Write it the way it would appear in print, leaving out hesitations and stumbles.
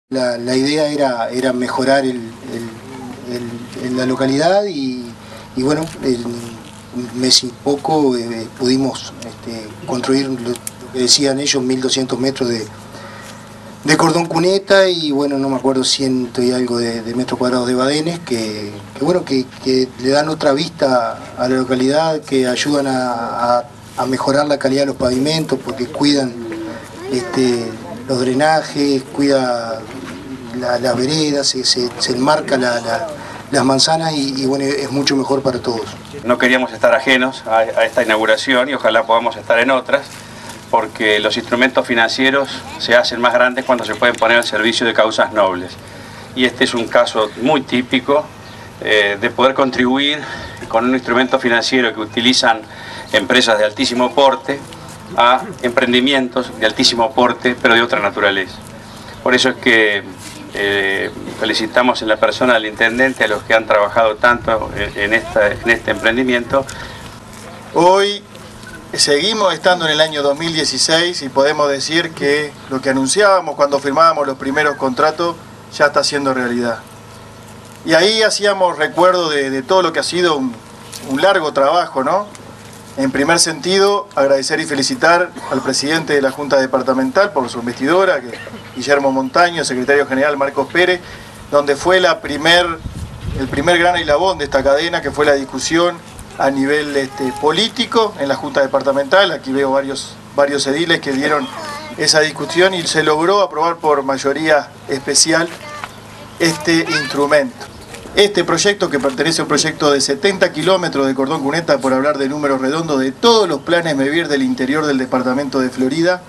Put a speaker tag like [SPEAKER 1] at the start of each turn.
[SPEAKER 1] La idea era mejorar la localidad y bueno, en un mes y poco pudimos construir lo que decían ellos, 1200 metros de cordón cuneta y bueno, no me acuerdo, 100 y algo de metros cuadrados de badenes que le dan otra vista a la localidad, que ayudan a mejorar la calidad de los pavimentos porque cuidan los drenajes, cuida las veredas, se enmarca las manzanas y bueno, es mucho mejor para todos.
[SPEAKER 2] No queríamos estar ajenos a esta inauguración y ojalá podamos estar en otras, porque los instrumentos financieros se hacen más grandes cuando se pueden poner al servicio de causas nobles. Y este es un caso muy típico de poder contribuir con un instrumento financiero que utilizan empresas de altísimo porte a emprendimientos de altísimo porte, pero de otra naturaleza. Por eso es que felicitamos en la persona del intendente a los que han trabajado tanto en este emprendimiento.
[SPEAKER 3] Hoy seguimos estando en el año 2016 y podemos decir que lo que anunciábamos cuando firmábamos los primeros contratos ya está siendo realidad. Y ahí hacíamos recuerdo de todo lo que ha sido un largo trabajo, ¿no? En primer sentido, agradecer y felicitar al presidente de la Junta Departamental por su investidura, Guillermo Montaño, secretario general Marcos Pérez, donde fue el primer gran eslabón de esta cadena, que fue la discusión a nivel político en la Junta Departamental. Aquí veo varios ediles que dieron esa discusión y se logró aprobar por mayoría especial este instrumento. Este proyecto, que pertenece a un proyecto de 70 kilómetros de cordón cuneta, por hablar de números redondos, de todos los planes MEVIR del interior del departamento de Florida,